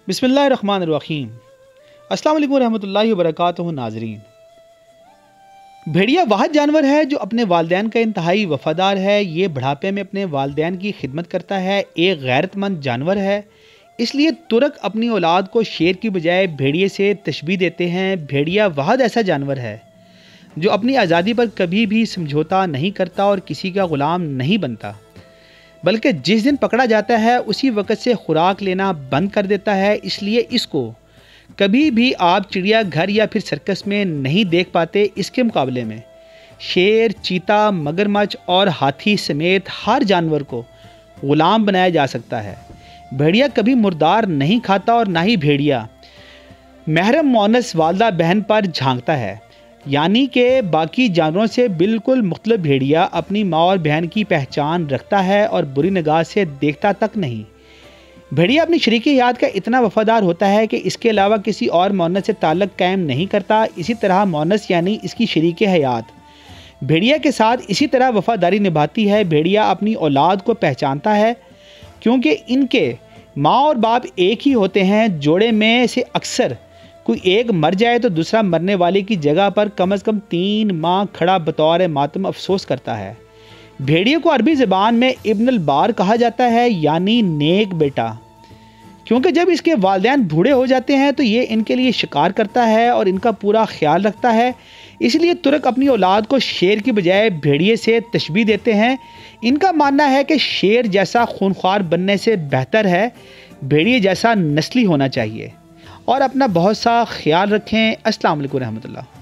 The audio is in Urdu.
بسم اللہ الرحمن الرحیم۔ السلام علیکم ورحمۃ اللہ وبرکاتہ۔ ناظرین، بھیڑیا واحد جانور ہے جو اپنے والدین کا انتہائی وفادار ہے۔ یہ بڑھاپے میں اپنے والدین کی خدمت کرتا ہے، ایک غیرت مند جانور ہے۔ اس لیے ترک اپنی اولاد کو شیر کی بجائے بھیڑیے سے تشبیہ دیتے ہیں۔ بھیڑیا واحد ایسا جانور ہے جو اپنی آزادی پر کبھی بھی سمجھوتا نہیں کرتا اور کسی کا غلام نہیں بنتا، بلکہ جس دن پکڑا جاتا ہے اسی وقت سے خوراک لینا بند کر دیتا ہے۔ اس لیے اس کو کبھی بھی آپ چڑیا گھر یا پھر سرکس میں نہیں دیکھ پاتے۔ اس کے مقابلے میں شیر، چیتا، مگرمچھ اور ہاتھی سمیت ہر جانور کو غلام بنایا جا سکتا ہے۔ بھیڑیا کبھی مردار نہیں کھاتا اور نہ ہی بھیڑیا محرم مونس والدہ بہن پر جھانکتا ہے، یعنی کہ باقی جانوروں سے بالکل مختلف بھیڑیا اپنی ماں اور بہن کی پہچان رکھتا ہے اور بری نگاہ سے دیکھتا تک نہیں۔ بھیڑیا اپنی شریک حیات کا اتنا وفادار ہوتا ہے کہ اس کے علاوہ کسی اور مونس سے تعلق قائم نہیں کرتا۔ اسی طرح مونس یعنی اس کی شریک حیات بھیڑیا کے ساتھ اسی طرح وفاداری نبھاتی ہے۔ بھیڑیا اپنی اولاد کو پہچانتا ہے کیونکہ ان کے ماں اور باپ ایک ہی ہوتے ہیں۔ جوڑے میں سے اکثر کوئی ایک مر جائے تو دوسرا مرنے والے کی جگہ پر کم از کم 3 ماہ کھڑا بطور ماتم افسوس کرتا ہے۔ بھیڑیے کو عربی زبان میں ابن البار کہا جاتا ہے، یعنی نیک بیٹا، کیونکہ جب اس کے والدین بوڑھے ہو جاتے ہیں تو یہ ان کے لیے شکار کرتا ہے اور ان کا پورا خیال رکھتا ہے۔ اس لیے ترک اپنی اولاد کو شیر کی بجائے بھیڑیے سے تشبیہ دیتے ہیں۔ ان کا ماننا ہے کہ شیر جیسا خونخوار بننے سے بہتر ہے بھیڑیے جیسا نسلی ہونا چاہیے۔ اور اپنا بہت سا خیال رکھیں۔ السلام علیکم ورحمۃ اللہ۔